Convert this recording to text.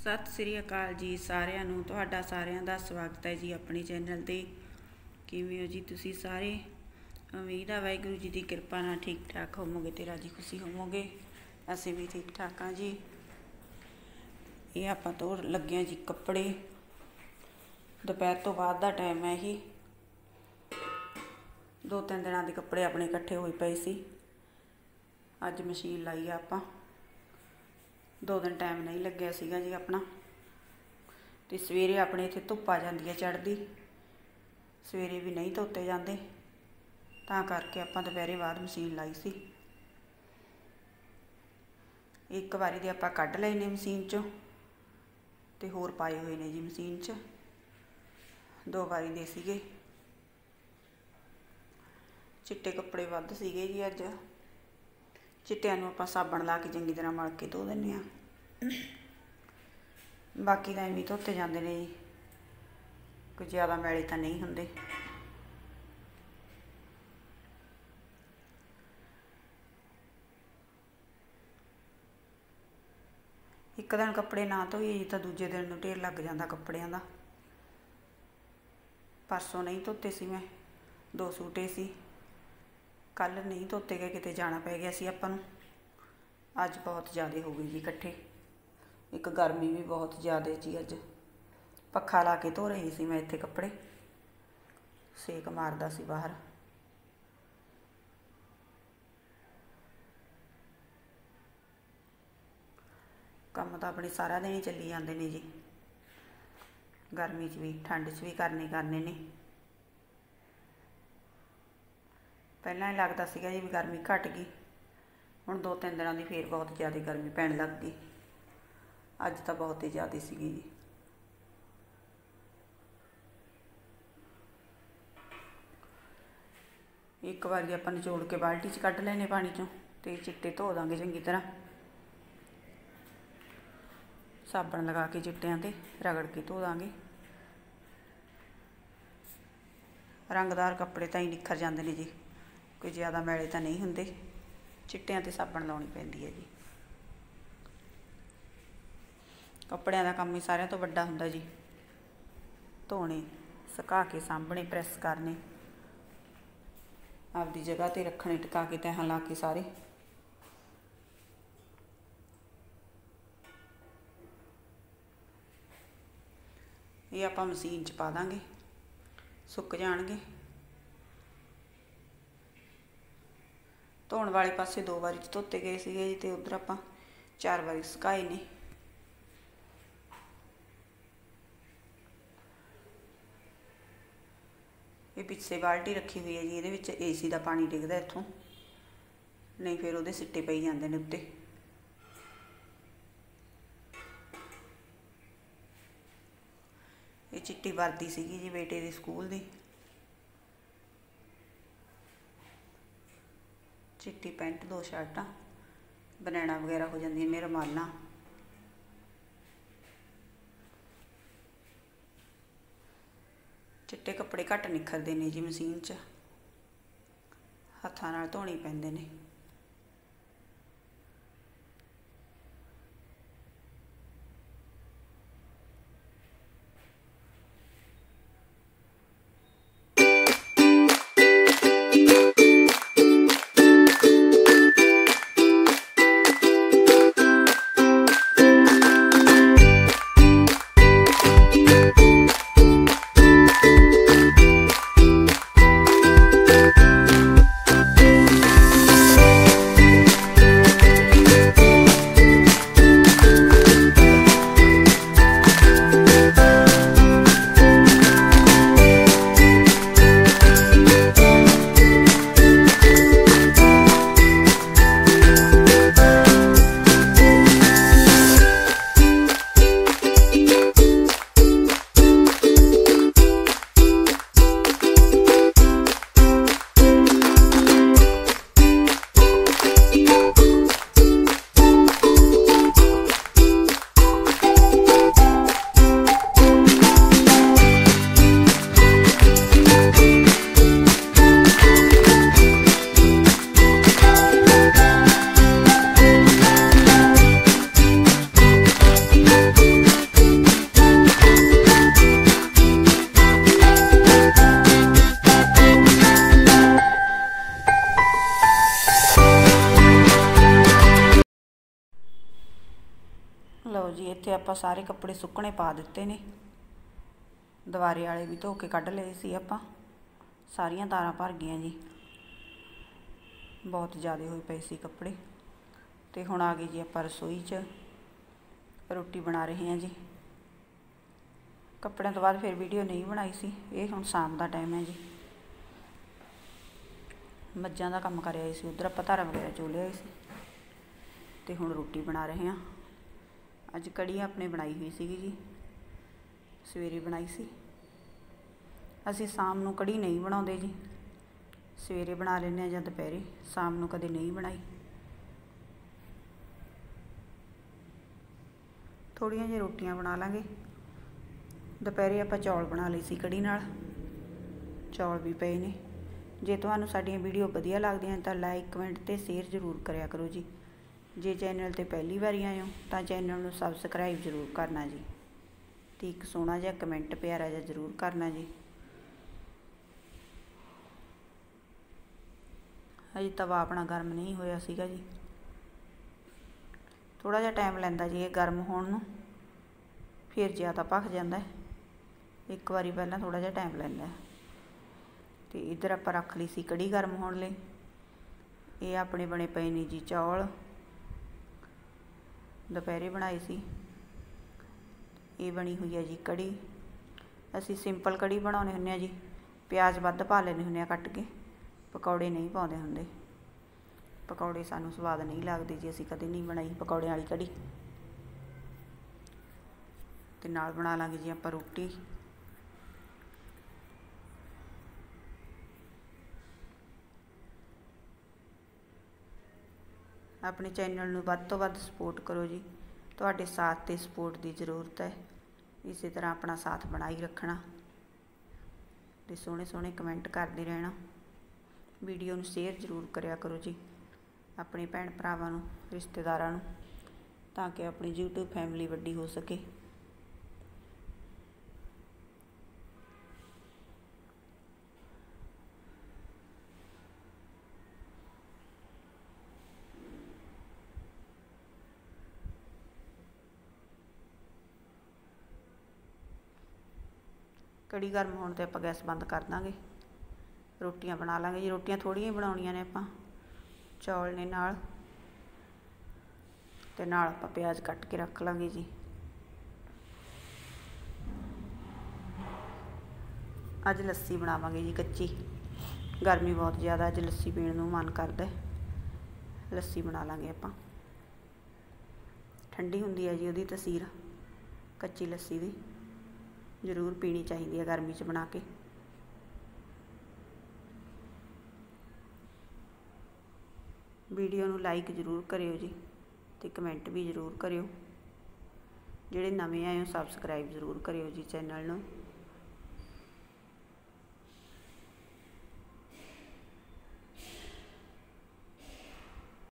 सत श्री अकाल जी सारिਆਂ ਨੂੰ ਤੁਹਾਡਾ ਸਾਰਿਆਂ ਦਾ ਸਵਾਗਤ है जी अपने चैनल ਤੇ। किवें हो जी तुसी सारे? उम्मीद है वाहिगुरू जी की कृपा नाल ठीक ठाक होवोगे ते राजी खुशी होवोगे। असीं भी ठीक ठाक हाँ जी। ये आपां तो लगे जी कपड़े, दोपहर तो बाद का टाइम है। यही 2-3 दिनों के कपड़े अपने इकट्ठे होए पे सी। अज मशीन लाई आपां, 2 दिन टाइम नहीं लग्या सीगा जी अपना। तो सवेरे अपने इत्थे धुप्प आ जाती है चढ़ती, सवेरे भी नहीं धोते जाते, तां करके आपां दोपहरे बाद मशीन लाई सी। एक बारी दे आपां कढ लए ने मशीन चों ते होर पाए हुए ने जी मशीन च। 2 बारी दे सीगे। चिट्टे कपड़े वध सीगे जी अज। चिट्टियां नूं आपां साबण ला के चंगी तरह मल के धो दिंदे आ। बाकी तो एवं धोते जाते हैं जी, कोई ज़्यादा मैले तो नहीं होंगे। एक दिन कपड़े ना धोइए जी तो दूजे दिन नूं ढेर लग जाता कपड़ियां दा। परसों नहीं धोते सी मैं, 2 सूटे सी। कल नहीं धोते गए, किते जाना पै गया सी आपां नूं। अज बहुत ज़्यादा हो गई जी इकट्ठे। एक गर्मी भी बहुत ज़्यादा जी। अज पखा ला के धो रही सी मैं इत्थे कपड़े, सेक मारदा सी बाहर। काम तो अपने सारा दिन ही चली जाते हैं जी, गर्मी च भी ठंड च भी करने ने। पहला ही लगता सीगा जी भी गर्मी घट गई, हुण 2-3 दिनों की फिर बहुत ज़्यादा गर्मी पैण लग गई। अज तो बहुत ही ज़्यादा सीगी जी। एक बार आपां निचोड़ के बाल्टी च कढ लेने पानी चों ते चिट्टे धो दांगे चंगी तरह। साबण लगा के चिट्टियां ते रगड़ के धो दांगे। रंगदार कपड़े तो ही निखर जाते हैं जी, कोई ज़्यादा मैले तो नहीं होंगे। चिट्टियां ते साबण लाउणी पैंदी है जी। कपड़ियां दा काम ही सारिਆਂ तो वड्डा हुंदा जी। धोने, सुका के सामभने, प्रैस करने, आपदी जगह ते रखने, टिका के तैह ला के सारे। ये आपां मशीन च पा दांगे, सुक जाणगे। धोण वाले पासे 2 बारी धोते गए सीगे जी, ते उधर आपां 4 बारी सुकाए ने। ये पिछे बाल्टी रखी हुई है जी, ये AC का पानी डिगदा इत्थों, नहीं फिर वो सिट्टे पई जाते हैं उत्ते। ये चिट्टी वर्दी सीगी जी बेटे दी स्कूल दी, चिट्टी पैंट 2 शर्टां, बनैना वगैरह हो जांदियां ने, रुमालां। चिट्टे कपड़े घट निखरदे ने जी मशीन च, हत्थां नाल धोणे पैंदे ने। ਆਪਾਂ ਸਾਰੇ ਕੱਪੜੇ ਸੁੱਕਣੇ ਪਾ ਦਿੱਤੇ ਨੇ। ਦੁਬਾਰੇ ਵਾਲੇ ਵੀ ਧੋ ਕੇ ਕੱਢ ਲਏ ਸੀ ਆਪਾਂ। ਸਾਰੀਆਂ ਤਾਰਾਂ ਭਰ ਗਈਆਂ ਜੀ, ਬਹੁਤ ਜ਼ਿਆਦਾ ਹੋਏ ਪਏ ਸੀ ਕੱਪੜੇ। ਤੇ ਹੁਣ ਆ ਗਏ ਜੀ ਆਪਾਂ ਰਸੋਈ 'ਚ, ਰੋਟੀ ਬਣਾ ਰਹੇ ਹਾਂ ਜੀ। ਕੱਪੜਿਆਂ ਤੋਂ ਬਾਅਦ ਫਿਰ ਵੀਡੀਓ ਨਹੀਂ ਬਣਾਈ ਸੀ। ਇਹ ਹੁਣ ਸ਼ਾਮ ਦਾ ਟਾਈਮ ਹੈ ਜੀ। ਮੱਝਾਂ ਦਾ ਕੰਮ ਕਰ ਆਏ ਸੀ, ਉੱਧਰ ਆਪਾਂ ਧਾਰਾਂ ਵਗੈਰਾ ਚੋ ਲਿਆਏ ਸੀ। ਤੇ ਹੁਣ ਰੋਟੀ ਬਣਾ ਰਹੇ ਹਾਂ। ਅੱਜ ਕੜੀ ਆਪਣੇ ਬਣਾਈ ਹੋਈ ਸੀਗੀ ਜੀ, ਸਵੇਰੇ ਬਣਾਈ ਸੀ। ਅਸੀਂ ਸ਼ਾਮ ਨੂੰ ਕੜੀ ਨਹੀਂ ਬਣਾਉਂਦੇ ਜੀ, ਸਵੇਰੇ ਬਣਾ ਲੈਂਦੇ ਹਾਂ ਜਾਂ ਦੁਪਹਿਰੇ, ਸ਼ਾਮ ਨੂੰ ਕਦੇ ਨਹੀਂ ਬਣਾਈ। ਥੋੜ੍ਹੀਆਂ ਜਿਹੀਆਂ ਰੋਟੀਆਂ ਬਣਾ ਲਾਂਗੇ। ਦੁਪਹਿਰੇ ਆਪਾਂ ਚੌਲ ਬਣਾ ਲਏ ਸੀ ਕੜੀ ਨਾਲ, ਚੌਲ ਵੀ ਪਏ ਨੇ। ਜੇ ਤੁਹਾਨੂੰ ਸਾਡੀਆਂ ਵੀਡੀਓ ਵਧੀਆ ਲੱਗਦੀਆਂ ਤਾਂ ਲਾਈਕ, ਕਮੈਂਟ ਅਤੇ ਸ਼ੇਅਰ ਜ਼ਰੂਰ ਕਰਿਆ ਕਰੋ ਜੀ। ਜੇ ਚੈਨਲ 'ਤੇ ਪਹਿਲੀ ਵਾਰੀ ਆਏ ਹੋ ਤਾਂ ਚੈਨਲ ਨੂੰ ਸਬਸਕ੍ਰਾਈਬ ਜ਼ਰੂਰ ਕਰਨਾ ਜੀ, ਅਤੇ ਇੱਕ ਸੋਹਣਾ ਜਿਹਾ ਕਮੈਂਟ ਪਿਆਰਾ ਜਿਹਾ ਜ਼ਰੂਰ ਕਰਨਾ ਜੀ। ਹਜੇ ਤਵਾ ਆਪਣਾ ਗਰਮ ਨਹੀਂ ਹੋਇਆ ਸੀਗਾ ਜੀ, ਥੋੜ੍ਹਾ ਜਿਹਾ ਟਾਈਮ ਲੈਂਦਾ ਜੀ ਇਹ ਗਰਮ ਹੋਣ ਨੂੰ, ਫਿਰ ਜ਼ਿਆਦਾ ਭਖ ਜਾਂਦਾ। ਇੱਕ ਵਾਰੀ ਪਹਿਲਾਂ ਥੋੜ੍ਹਾ ਜਿਹਾ ਟਾਈਮ ਲੈਂਦਾ। ਅਤੇ ਇੱਧਰ ਆਪਾਂ ਰੱਖ ਲਈ ਸੀ ਕੜੀ ਗਰਮ ਹੋਣ ਲਈ। ਇਹ ਆਪਣੇ ਬਣੇ ਪਏ ਨੇ ਜੀ ਚੌਲ, ਦੁਪਹਿਰੇ ਬਣਾਏ ਸੀ। ਇਹ ਬਣੀ ਹੋਈ ਹੈ ਜੀ ਕੜੀ। ਅਸੀਂ ਸਿੰਪਲ ਕੜੀ ਬਣਾਉਂਦੇ ਹੁੰਦੇ ਹਾਂ ਜੀ, ਪਿਆਜ਼ ਵੱਧ ਪਾ ਲੈਂਦੇ ਹੁੰਦੇ ਹਾਂ ਕੱਟ ਕੇ, ਪਕੌੜੇ ਨਹੀਂ ਪਾਉਂਦੇ ਹੁੰਦੇ। ਪਕੌੜੇ ਸਾਨੂੰ ਸਵਾਦ ਨਹੀਂ ਲੱਗਦੇ ਜੀ, ਅਸੀਂ ਕਦੇ ਨਹੀਂ ਬਣਾਈ ਪਕੌੜਿਆਂ ਵਾਲੀ ਕੜੀ। ਅਤੇ ਨਾਲ ਬਣਾ ਲਾਂਗੇ ਜੀ ਆਪਾਂ ਰੋਟੀ। ਆਪਣੇ ਚੈਨਲ ਨੂੰ ਵੱਧ ਤੋਂ ਵੱਧ ਸਪੋਰਟ ਕਰੋ ਜੀ, ਤੁਹਾਡੇ ਸਾਥ ਅਤੇ ਸਪੋਰਟ ਦੀ ਜ਼ਰੂਰਤ ਹੈ। ਇਸੇ ਤਰ੍ਹਾਂ ਆਪਣਾ ਸਾਥ ਬਣਾਈ ਰੱਖਣਾ ਅਤੇ ਸੋਹਣੇ ਸੋਹਣੇ ਕਮੈਂਟ ਕਰਦੇ ਰਹਿਣਾ। ਵੀਡੀਓ ਨੂੰ ਸ਼ੇਅਰ ਜ਼ਰੂਰ ਕਰਿਆ ਕਰੋ ਜੀ ਆਪਣੇ ਭੈਣ ਭਰਾਵਾਂ ਨੂੰ, ਰਿਸ਼ਤੇਦਾਰਾਂ ਨੂੰ, ਤਾਂ ਕਿ ਆਪਣੀ YouTube ਫੈਮਿਲੀ ਵੱਡੀ ਹੋ ਸਕੇ। ਕੜੀ ਗਰਮ ਹੋਣ 'ਤੇ ਆਪਾਂ ਗੈਸ ਬੰਦ ਕਰ ਦਾਂਗੇ। ਰੋਟੀਆਂ ਬਣਾ ਲਾਂਗੇ ਜੀ। ਰੋਟੀਆਂ ਥੋੜ੍ਹੀਆਂ ਹੀ ਬਣਾਉਣੀਆਂ ਨੇ ਆਪਾਂ, ਚੌਲ ਨੇ ਨਾਲ, ਅਤੇ ਨਾਲ ਆਪਾਂ ਪਿਆਜ਼ ਕੱਟ ਕੇ ਰੱਖ ਲਾਂਗੇ ਜੀ। ਅੱਜ ਲੱਸੀ ਬਣਾਵਾਂਗੇ ਜੀ ਕੱਚੀ, ਗਰਮੀ ਬਹੁਤ ਜ਼ਿਆਦਾ, ਅੱਜ ਲੱਸੀ ਪੀਣ ਨੂੰ ਮਨ ਕਰਦਾ। ਲੱਸੀ ਬਣਾ ਲਾਂਗੇ ਆਪਾਂ। ਠੰਡੀ ਹੁੰਦੀ ਹੈ ਜੀ ਉਹਦੀ ਤਸੀਰ, ਕੱਚੀ ਲੱਸੀ ਦੀ ਜ਼ਰੂਰ ਪੀਣੀ ਚਾਹੀਦੀ ਹੈ ਗਰਮੀ 'ਚ ਬਣਾ ਕੇ। ਵੀਡੀਓ ਨੂੰ ਲਾਈਕ ਜ਼ਰੂਰ ਕਰਿਓ ਜੀ, ਅਤੇ ਕਮੈਂਟ ਵੀ ਜ਼ਰੂਰ ਕਰਿਓ। ਜਿਹੜੇ ਨਵੇਂ ਆਏ ਹੋ ਸਬਸਕ੍ਰਾਈਬ ਜ਼ਰੂਰ ਕਰਿਓ ਜੀ ਚੈਨਲ ਨੂੰ।